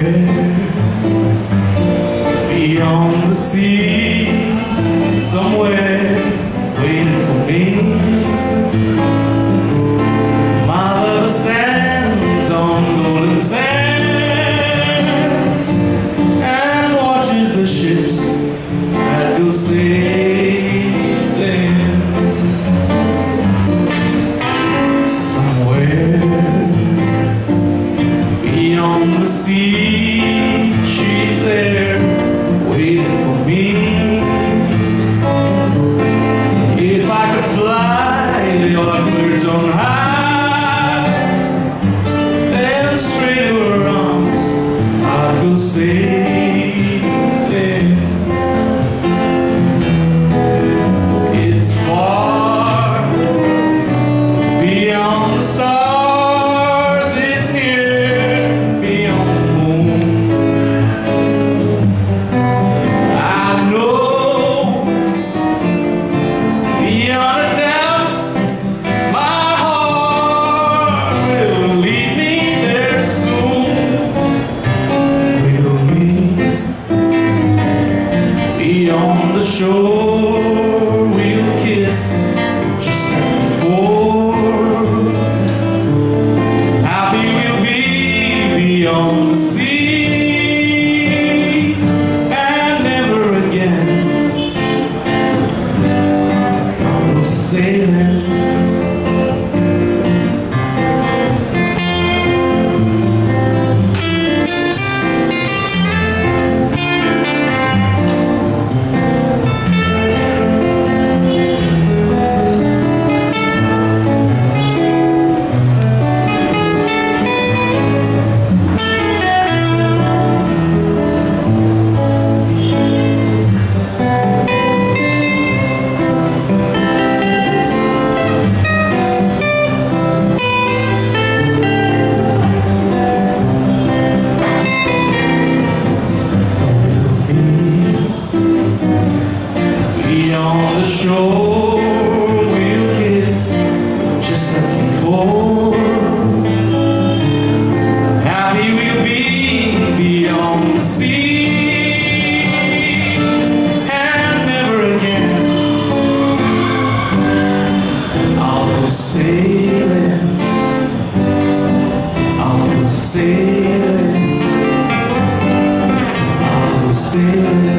beyond the sea, somewhere waiting for me. My lover stands on golden sands and watches the ships that go sailing. Somewhere beyond the sea, she's there waiting for me. If I could fly like birds on high, then straight to her arms I'd go sailing. It's far beyond the stars, it's here beyond the moon. I know beyond a doubt my heart will lead me there soon. We'll meet beyond the shore, we'll kiss just as before. Happy we'll be beyond the sea, and never again I'll go sailing. Beyond the shore, we'll kiss just as before. Happy we'll be beyond the sea, and never again I'll go sailing. I'll go sailing. I'll go sailing.